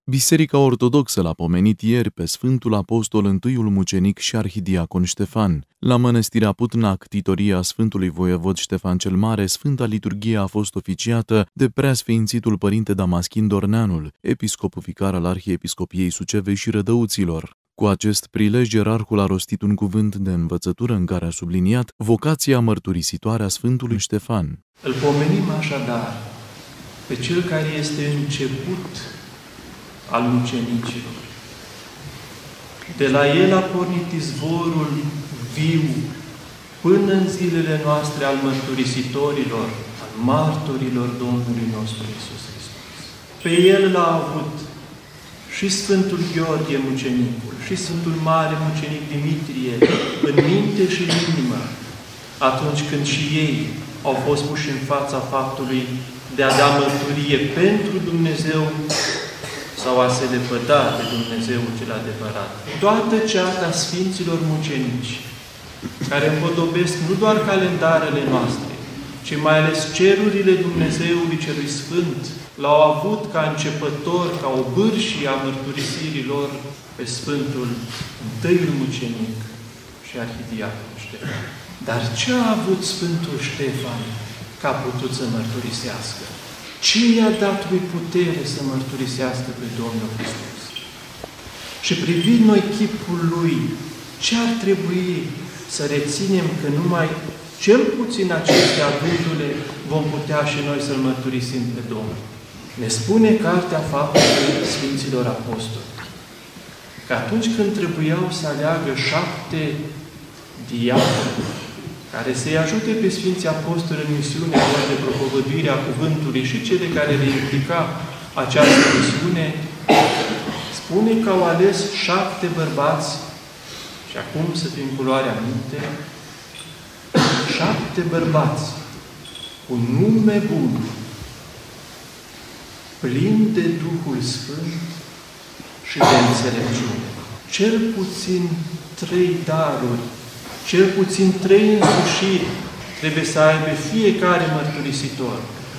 Biserica Ortodoxă l-a pomenit ieri pe Sfântul Apostol întâiul mucenic și arhidiacon Ștefan. La mănăstirea Putnac, titoria Sfântului Voievod Ștefan cel Mare, Sfânta Liturghie a fost oficiată de Preasfințitul Părinte Damaschin Dorneanul, episcop vicar al Arhiepiscopiei Sucevei și Rădăuților. Cu acest prilej, ierarhul a rostit un cuvânt de învățătură în care a subliniat vocația mărturisitoare a Sfântului Ștefan. Îl pomenim așadar pe cel care este început al mucenicilor. De la el a pornit izvorul viu până în zilele noastre al mărturisitorilor, al martorilor Domnului nostru Iisus Hristos. Pe el l-a avut și Sfântul Gheorghe mucenicul, și Sfântul Mare mucenic Dimitrie, în minte și în inimă, atunci când și ei au fost puși în fața faptului de a da mărturie pentru Dumnezeu sau a se lepăda de Dumnezeu cel adevărat. Toată ceata Sfinților mucenici, care împodobesc nu doar calendarele noastre, ci mai ales cerurile Dumnezeului Celui Sfânt, l-au avut ca începător, ca o bârșie a mărturisirilor pe Sfântul întâiul mucenic și arhidiacon Ștefan. Dar ce a avut Sfântul Ștefan că a putut să mărturisească? Ce i-a dat lui putere să mărturisească pe Domnul Hristos? Și privind noi chipul lui, ce ar trebui să reținem că numai cel puțin acestea avându-le vom putea și noi să-L mărturisim pe Domnul? Ne spune Cartea Faptelor Sfinților Apostoli că atunci când trebuiau să aleagă 7 diaconi care să-i ajute pe Sfinții Apostoli în misiunea lor de propovăduire a cuvântului și cele care le implica această misiune, spune că au ales 7 bărbați, și acum să fim cu luarea minte, 7 bărbați cu nume bun, plini de Duhul Sfânt și de înțelepciune. Cel puțin 3 daruri, cel puțin 3 însușiri trebuie să aibă fiecare mărturisitor.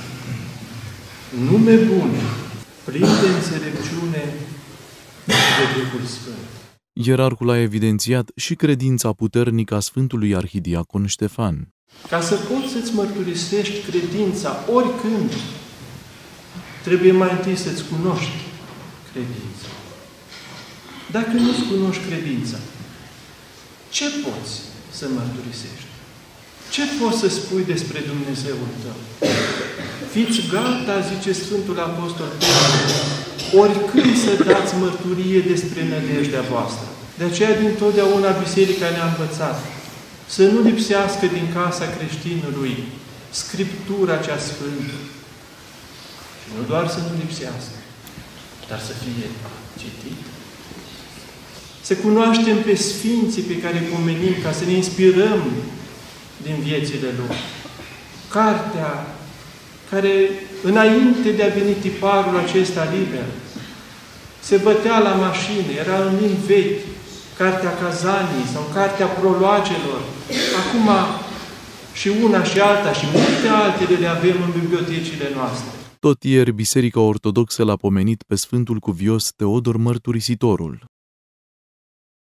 Nume bun, plin de înțelepciune și de Duhul Sfânt. Ierarhul a evidențiat și credința puternică a Sfântului Arhidiacon Ștefan. Ca să poți să-ți mărturisești credința oricând, trebuie mai întâi să-ți cunoști credința. Dacă nu-ți cunoști credința, ce poți să mărturisești? Ce poți să spui despre Dumnezeul tău? Fiți gata, zice Sfântul Apostol Petru, oricând să dați mărturie despre nădejdea voastră. De aceea, dintotdeauna, Biserica ne-a învățat să nu lipsească din casa creștinului Scriptura cea Sfântă. Și nu doar să nu lipsească, dar să fie citită. Să cunoaștem pe Sfinții pe care îi pomenim ca să ne inspirăm din viețile lor. Cartea care, înainte de a veni tiparul acesta liber, se bătea la mașină, era în limbi vechi, Cartea Cazanii sau Cartea Proloagelor. Acum și una și alta și multe altele le avem în bibliotecile noastre. Tot ieri, Biserica Ortodoxă l-a pomenit pe Sfântul Cuvios Teodor Mărturisitorul.